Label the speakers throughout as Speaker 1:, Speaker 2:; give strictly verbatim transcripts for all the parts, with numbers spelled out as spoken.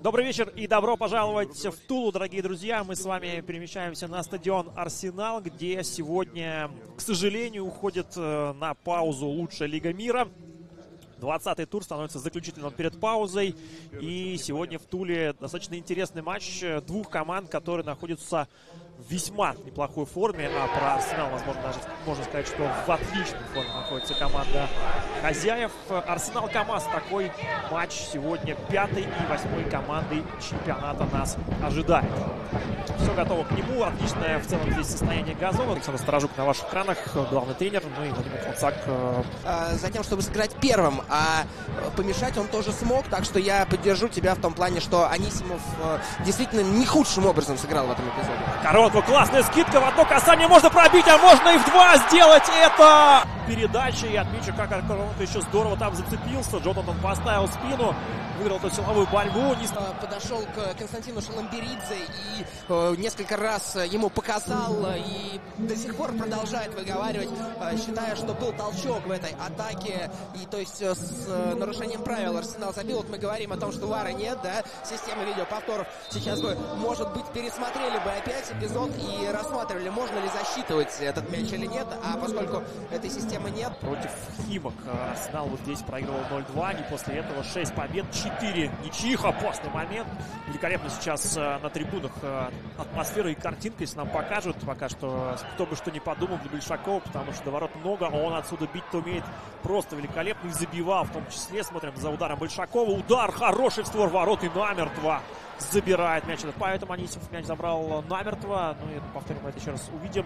Speaker 1: Добрый вечер и добро пожаловать в Тулу, дорогие друзья. Мы с вами перемещаемся на стадион Арсенал, где сегодня, к сожалению, уходит на паузу лучшая лига мира. двадцатый тур становится заключительным перед паузой. И сегодня в Туле достаточно интересный матч двух команд, которые находятся в весьма неплохой форме. А про Арсенал, возможно, даже можно сказать, что в отличной форме находится команда хозяев. Арсенал КамАЗ. Такой матч сегодня пятой и восьмой командой чемпионата нас ожидает. Все готово к нему. Отличное в целом здесь состояние газона. Александр Сторожук на ваших экранах, главный тренер. Ну и Владимир Фонсак.
Speaker 2: Затем, чтобы сыграть первым, а помешать он тоже смог. Так что я поддержу тебя в том плане, что Анисимов действительно не худшим образом сыграл в этом эпизоде.
Speaker 1: Коронку, классная скидка. В одно касание можно пробить, а можно и в два сделать это. Передача, и отмечу, как Коронка еще здорово там зацепился. Джонатан поставил спину, выиграл эту силовую борьбу.
Speaker 2: Подошел к Константину Шаламберидзе и э, несколько раз ему показал, и до сих пор продолжает выговаривать, э, считая, что был толчок в этой атаке. И то есть э, с э, нарушением правил Арсенал забил. Вот мы говорим о том, что вара нет, да, системы видеоповторов. Сейчас бы, может быть, пересмотрели бы опять эпизод и рассматривали, можно ли засчитывать этот мяч или нет. А поскольку этой системы нет.
Speaker 1: Против Химок Арсенал вот здесь проигрывал ноль-два, и после этого шесть побед, четыре ничьих. Опасный момент. Великолепно сейчас на трибунах атмосфера и картинка, если нам покажут. Пока что кто бы что ни подумал для Большакова, потому что до ворот много, а он отсюда бить-то умеет просто великолепно и забивал в том числе. Смотрим за ударом Большакова. Удар хороший в створ ворот и намертво забирает мяч. Поэтому Анисимов мяч забрал намертво. Ну и повторим, это еще раз увидим.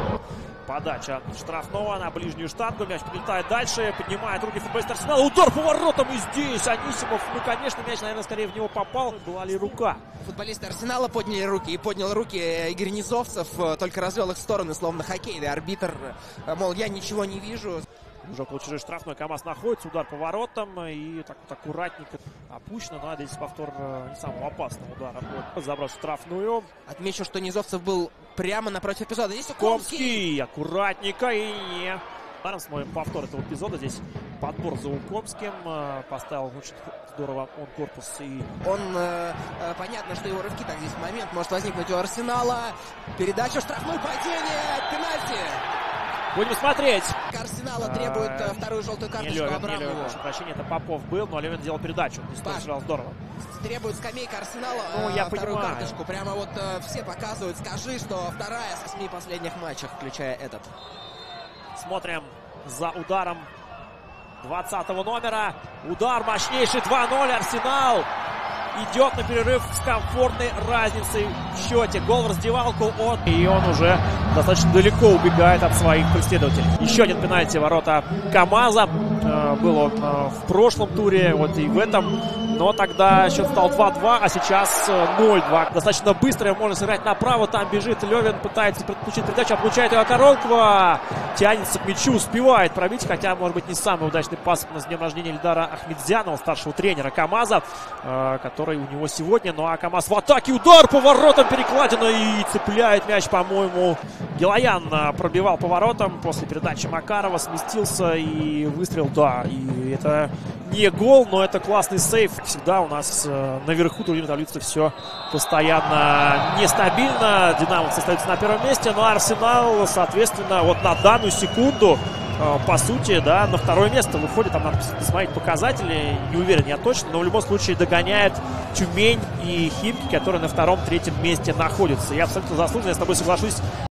Speaker 1: Подача штрафного на ближнюю штангу. Мяч прилетает дальше. Поднимает руки футболист Арсенала. Удар по воротам. И здесь Анисимов. Ну, конечно, мяч, наверное, скорее в него попал. Была ли рука?
Speaker 2: Футболисты Арсенала подняли руки. И поднял руки Игорь Низовцев. Только развел их в стороны, словно хоккейный арбитр. Мол, я ничего не вижу.
Speaker 1: Уже около чужой штрафной КамАЗ находится. Удар по воротам. И так вот аккуратненько опущено. Но здесь повтор не самого опасного удара. Забрал штрафную.
Speaker 2: Отмечу, что Низовцев был прямо напротив эпизода. Здесь
Speaker 1: Комский. Комский. Аккуратненько. И не. Зараз смотрим повтор этого эпизода. Здесь подбор за Укомским. Поставил очень здорово он корпус. И...
Speaker 2: Он, э, э, понятно, что его рывки так здесь в момент может возникнуть у Арсенала. Передача, штрафной, падение, пенальти.
Speaker 1: Будем смотреть.
Speaker 2: Арсенала требует а, вторую желтую карточку Абрамову.
Speaker 1: Прошу прощения, это Попов был, но Левин делал передачу. Сыграл здорово.
Speaker 2: Требует скамейка Арсенала
Speaker 1: ну, я
Speaker 2: вторую
Speaker 1: понимаю.
Speaker 2: карточку. Прямо вот э, все показывают. Скажи, что вторая с восьми последних матчах, включая этот.
Speaker 1: Смотрим за ударом двадцатого номера. Удар мощнейший, два ноль. Арсенал идет на перерыв с комфортной разницей в счете. Гол в раздевалку от... И он уже достаточно далеко убегает от своих преследователей. Еще один пенальти ворота КамАЗа. Э, был он э, в прошлом туре, вот и в этом. Но тогда счет стал два-два, а сейчас ноль-два. Достаточно быстро можно сыграть направо. Там бежит Левин, пытается получить передачу, а получает ее Коронкова. Тянется к мячу, успевает пробить. Хотя, может быть, не самый удачный пас с днем рождения Ильдара Ахмедзянова, старшего тренера КамАЗа, э, который у него сегодня. Ну а КамАЗ в атаке. Удар по воротам, перекладина и цепляет мяч, по-моему. Гилаян пробивал по воротам после передачи Макарова, сместился и выстрел. Да, и это не гол, но это классный сейв. Всегда у нас э, наверху турнирной таблицы все постоянно нестабильно. Динамовцы остаются на первом месте, но Арсенал, соответственно, вот на данную секунду, э, по сути, да, на второе место выходит. Там надо посмотреть показатели, не уверен я точно, но в любом случае догоняет Тюмень и Химки, которые на втором-третьем месте находятся. Я абсолютно заслуженно, я с тобой соглашусь,